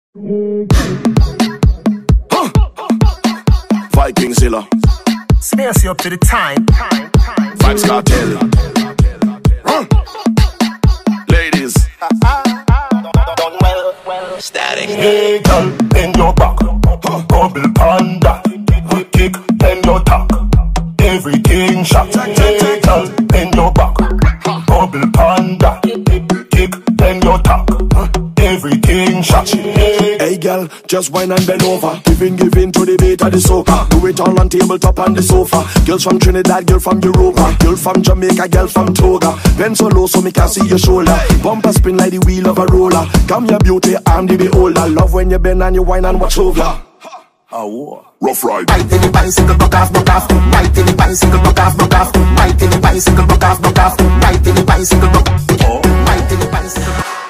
Viking Zilla. Space you up to the time. Vibes Cartel. Ladies. Static. Hey girl, bend your back. Bubble panda. Kick, bend your tack. Everything shot. Hey girl, bend your back. Bubble panda. Kick, bend your tack. Everything shot. Hey girl, just whine and bend over. Giving to the beat of the soca. Do it all on tabletop on the sofa. Girls from Trinidad, girl from Europa. Girl from Jamaica, girl from Toga. Bend so low so me can see your shoulder. Bumper spin like the wheel of a roller. Come your beauty, I'm the beholder. Love when you bend and you whine and watch over. Rough ride. Right in the bicycle, buck off, buck off. Right in the bicycle, buck off, buck off. Right in the bicycle, buck off, buck off. Right in the bicycle, buck off. Right in the bicycle.